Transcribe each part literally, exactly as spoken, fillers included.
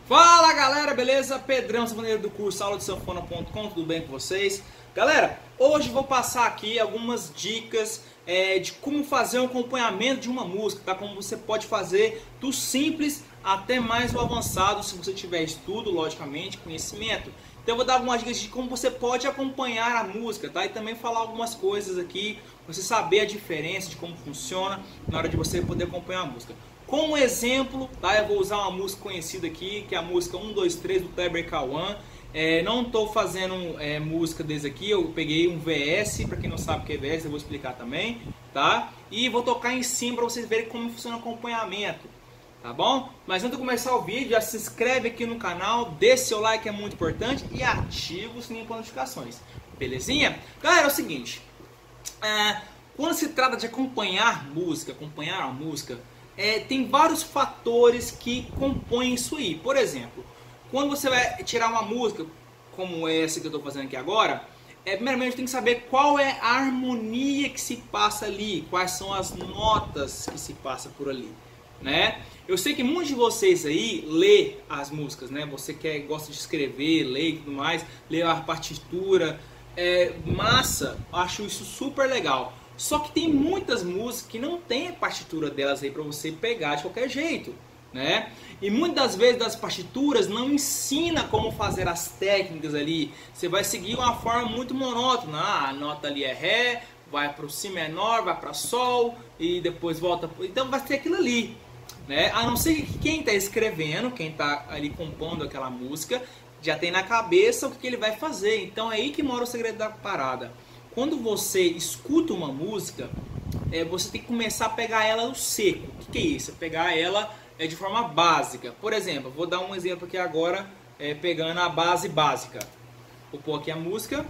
Fala galera, beleza? Pedrão, sanfoneiro do curso aula de sanfona ponto com, tudo bem com vocês? Galera, hoje vou passar aqui algumas dicas é, de como fazer um acompanhamento de uma música, tá? Como você pode fazer do simples até mais o avançado, se você tiver estudo, logicamente, conhecimento. Então eu vou dar algumas dicas de como você pode acompanhar a música, tá? E também falar algumas coisas aqui, pra você saber a diferença de como funciona na hora de você poder acompanhar a música. Como exemplo, tá? Eu vou usar uma música conhecida aqui, que é a música um, dois, três do Kleber Cauã. É, não estou fazendo é, música desse aqui, eu peguei um V S, para quem não sabe o que é V S, eu vou explicar também, tá? E vou tocar em cima para vocês verem como funciona o acompanhamento, tá bom? Mas antes de começar o vídeo, já se inscreve aqui no canal, deixe seu like, é muito importante, e ativa o sininho para notificações, belezinha? Galera, é o seguinte, é, quando se trata de acompanhar música, acompanhar a música, É, tem vários fatores que compõem isso aí. Por exemplo, quando você vai tirar uma música como essa que eu estou fazendo aqui agora, é, primeiramente tem que saber qual é a harmonia que se passa ali, quais são as notas que se passa por ali, né? Eu sei que muitos de vocês aí lê as músicas, né? Você que gosta de escrever, lê e tudo mais, lê a partitura, é massa, acho isso super legal. Só que tem muitas músicas que não tem a partitura delas aí para você pegar de qualquer jeito, né? E muitas das vezes das partituras não ensina como fazer as técnicas ali. Você vai seguir uma forma muito monótona. Ah, a nota ali é Ré, vai para o Si menor, vai para Sol e depois volta. Então vai ser aquilo ali, né? A não ser que quem está escrevendo, quem está ali compondo aquela música, já tem na cabeça o que ele vai fazer. Então é aí que mora o segredo da parada. Quando você escuta uma música, é, você tem que começar a pegar ela no seco. O que, que é isso? É pegar ela é, de forma básica. Por exemplo, vou dar um exemplo aqui agora, é, pegando a base básica. Vou pôr aqui a música.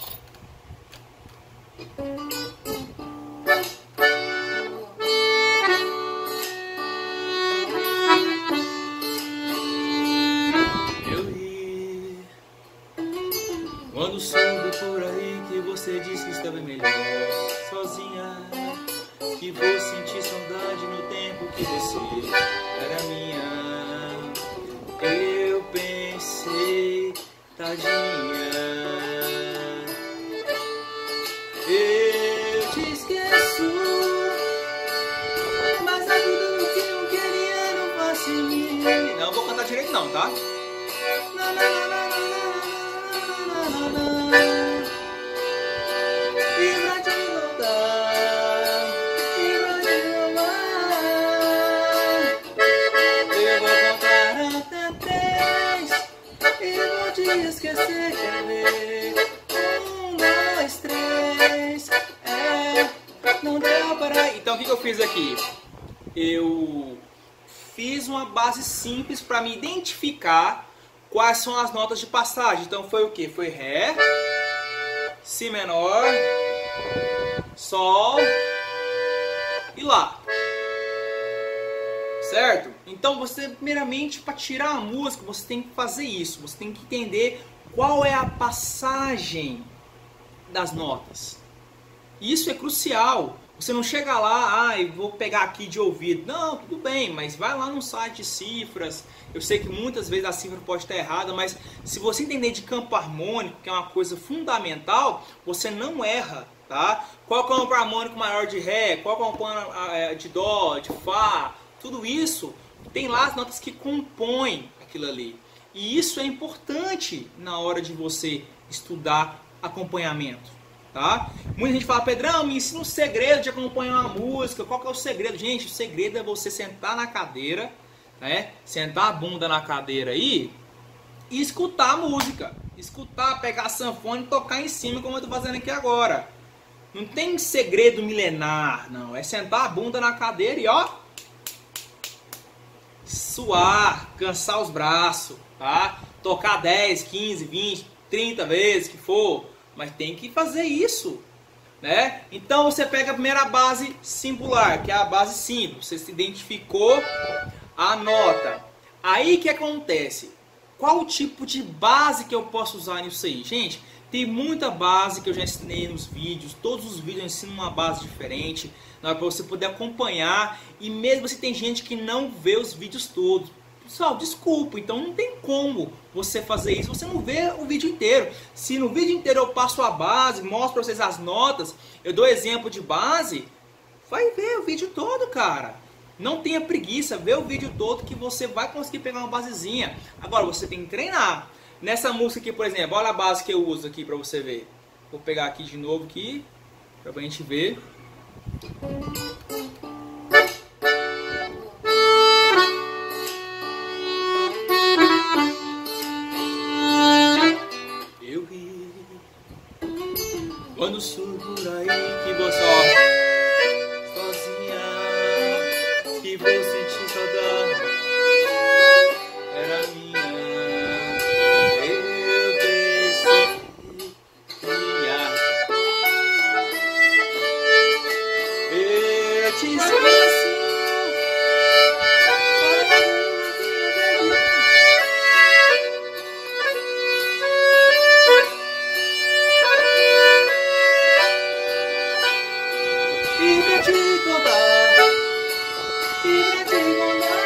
Eu ri quando soube por aí que você disse que estava melhor sozinha, que vou sentir saudade no tempo que você era minha. Eu pensei, tadinha, eu te esqueço, mas a vida que eu queria não faço em mim. Não vou cantar direito não, tá? Não, não, não, não. Esquecer, quer ver? Um, dois, três. É, não deu para. Então o que, que eu fiz aqui? Eu fiz uma base simples para me identificar quais são as notas de passagem. Então foi o que? Foi Ré, Si menor, Sol e Lá. Certo? Então você, primeiramente, para tirar a música, você tem que fazer isso. Você tem que entender qual é a passagem das notas. Isso é crucial. Você não chega lá, ah, eu vou pegar aqui de ouvido. Não, tudo bem, mas vai lá no site de cifras. Eu sei que muitas vezes a cifra pode estar errada, mas se você entender de campo harmônico, que é uma coisa fundamental, você não erra, tá? Qual é o campo harmônico maior de Ré? Qual é o campo harmônico de Dó, de Fá? Tudo isso tem lá as notas que compõem aquilo ali. E isso é importante na hora de você estudar acompanhamento, tá? Muita gente fala, Pedrão, me ensina um segredo de acompanhar uma música. Qual que é o segredo? Gente, o segredo é você sentar na cadeira, né? Sentar a bunda na cadeira aí e escutar a música. Escutar, pegar a sanfona e tocar em cima como eu estou fazendo aqui agora. Não tem segredo milenar, não. É sentar a bunda na cadeira e ó, suar, cansar os braços, tá? Tocar dez, quinze, vinte, trinta vezes que for, mas tem que fazer isso, né? Então você pega a primeira base singular, que é a base simples. Você se identificou a nota. Aí que acontece? Qual o tipo de base que eu posso usar nisso aí? Gente, tem muita base que eu já ensinei nos vídeos. Todos os vídeos eu ensino uma base diferente, para você poder acompanhar. E mesmo se tem gente que não vê os vídeos todos, Pessoal, desculpa, então não tem como você fazer isso, você não vê o vídeo inteiro. Se no vídeo inteiro eu passo a base, mostro pra vocês as notas, eu dou exemplo de base, vai ver o vídeo todo, cara. Não tenha preguiça, vê o vídeo todo que você vai conseguir pegar uma basezinha. Agora, você tem que treinar. Nessa música aqui, por exemplo, olha a base que eu uso aqui pra você ver. Vou pegar aqui de novo aqui, pra gente ver. Eu vi quando surdo por aí que você, ó, sozinha, que vou sentir saudade, era minha. Eu pensei eu te esqueci. E pra te contar, e pra te contar.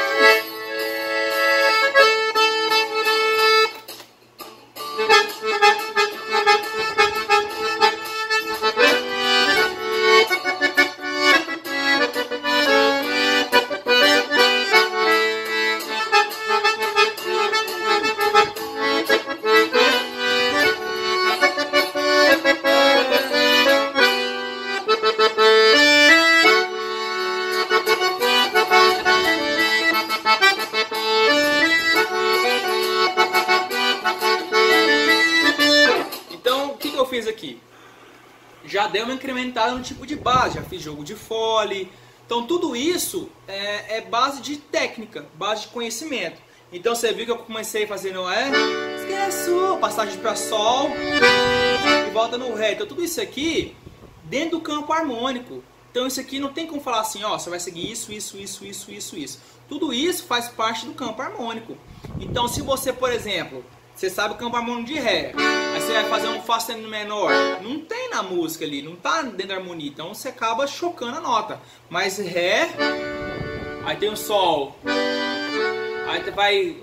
Fiz aqui, já dei uma incrementada no tipo de base, já fiz jogo de fole, então tudo isso é, é base de técnica, base de conhecimento. Então você viu que eu comecei fazendo é, esqueço, passagem para sol e volta no ré, então tudo isso aqui dentro do campo harmônico. Então isso aqui não tem como falar assim, ó, você vai seguir isso, isso, isso, isso, isso, isso. Tudo isso faz parte do campo harmônico. Então se você, por exemplo, você sabe o campo harmônico de ré, aí você vai fazer um fá sustenido menor, não tem na música ali, não tá dentro da harmonia, então você acaba chocando a nota. Mas ré, aí tem o sol, aí você vai,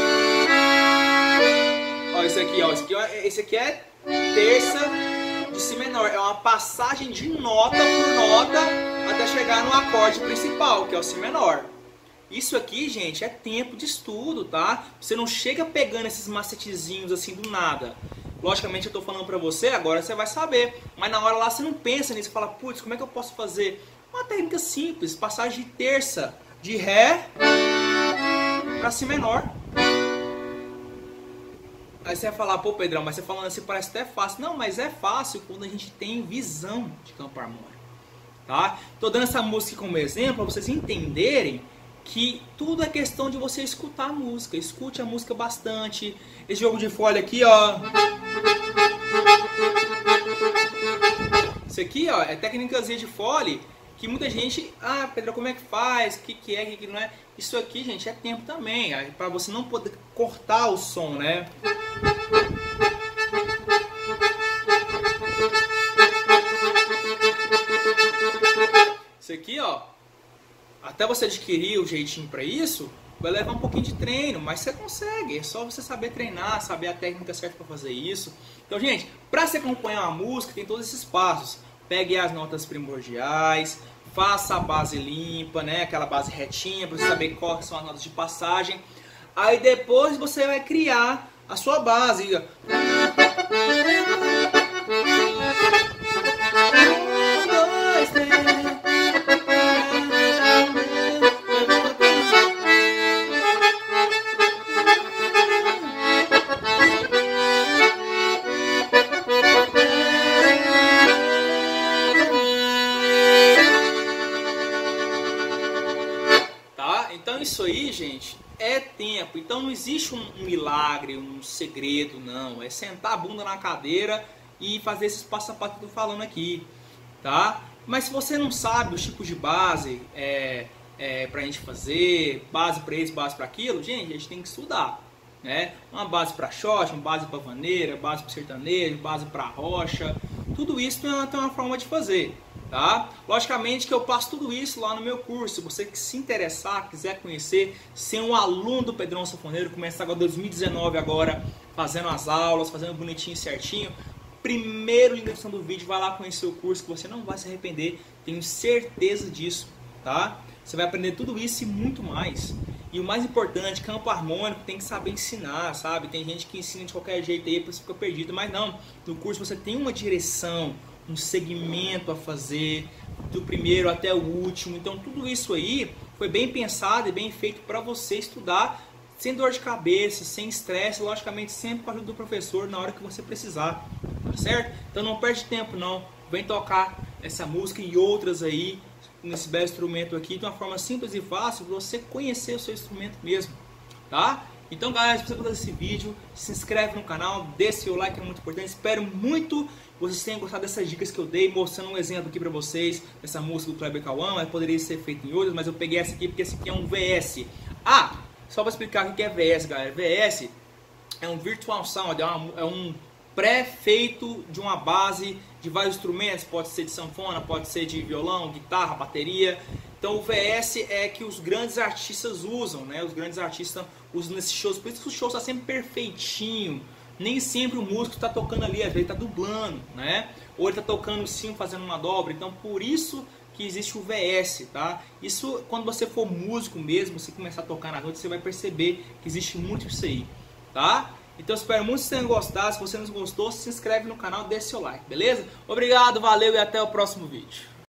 ó, esse aqui, ó, esse aqui, ó, esse aqui é terça de si menor, é uma passagem de nota por nota até chegar no acorde principal, que é o si menor. Isso aqui, gente, é tempo de estudo, tá? Você não chega pegando esses macetezinhos assim do nada. Logicamente eu tô falando pra você, agora você vai saber. Mas na hora lá você não pensa nisso, fala, putz, como é que eu posso fazer? Uma técnica simples, passagem de terça, de ré pra si menor. Aí você vai falar, pô Pedrão, mas você falando assim parece até fácil. Não, mas é fácil quando a gente tem visão de campo harmônico, tá? Tô dando essa música como exemplo pra vocês entenderem que tudo é questão de você escutar a música. Escute a música bastante. Esse jogo de folha aqui, ó. Isso aqui, ó, é técnicazinha de fole que muita gente, ah, Pedro, como é que faz? O que, que é, o que, que não é? Isso aqui, gente, é tempo também. Para você não poder cortar o som, né? Isso aqui, ó. Até você adquirir o jeitinho para isso, vai levar um pouquinho de treino, mas você consegue. É só você saber treinar, saber a técnica certa para fazer isso. Então, gente, para você acompanhar uma música, tem todos esses passos. Pegue as notas primordiais, faça a base limpa, né? Aquela base retinha, para você saber quais são as notas de passagem. Aí depois você vai criar a sua base. Um, dois, três. Então isso aí, gente, é tempo. Então não existe um, um milagre, um segredo, não. É sentar a bunda na cadeira e fazer esses passo a passo que eu tô falando aqui, tá? Mas se você não sabe os tipos de base é, é, pra gente fazer, base pra isso, base pra aquilo, gente, a gente tem que estudar, né? Uma base pra shot, uma base pra vaneira, base pra sertanejo, base pra rocha, tudo isso tem uma, tem uma forma de fazer, tá? Logicamente que eu passo tudo isso lá no meu curso. Se você que se interessar, quiser conhecer, ser um aluno do Pedrão Sanfoneiro, começar agora dois mil e dezenove agora, fazendo as aulas, fazendo bonitinho, certinho. Primeiro link na descrição do vídeo, vai lá conhecer o curso que você não vai se arrepender, tenho certeza disso, tá? Você vai aprender tudo isso e muito mais. E o mais importante, campo harmônico tem que saber ensinar, sabe? Tem gente que ensina de qualquer jeito aí, você fica perdido, mas não. No curso você tem uma direção, um segmento a fazer, do primeiro até o último. Então tudo isso aí foi bem pensado e bem feito para você estudar sem dor de cabeça, sem estresse, logicamente sempre com a ajuda do professor na hora que você precisar, tá certo? Então não perde tempo não, vem tocar essa música e outras aí, nesse belo instrumento aqui, de uma forma simples e fácil, para você conhecer o seu instrumento mesmo, tá? Então galera, se você gostou desse vídeo, se inscreve no canal, deixa seu like, é muito importante. Espero muito que vocês tenham gostado dessas dicas que eu dei, mostrando um exemplo aqui para vocês, dessa música do Kleber Cauã, mas poderia ser feito em outras, mas eu peguei essa aqui porque esse aqui é um V S. Ah, só para explicar o que é V S, galera. V S é um Virtual Sound, é, uma, é um pré-feito de uma base de vários instrumentos, pode ser de sanfona, pode ser de violão, guitarra, bateria. Então o V S é que os grandes artistas usam, né? Os grandes artistas usam nesses shows, por isso que o show está sempre perfeitinho. Nem sempre o músico está tocando ali, às vezes está dublando, né? Ou ele está tocando sim, fazendo uma dobra. Então por isso que existe o V S, tá? Isso quando você for músico mesmo, você começar a tocar na noite, você vai perceber que existe muito isso aí, tá? Então espero muito que vocês tenham gostado. Se você não gostou, se inscreve no canal, deixa seu like, beleza? Obrigado, valeu e até o próximo vídeo.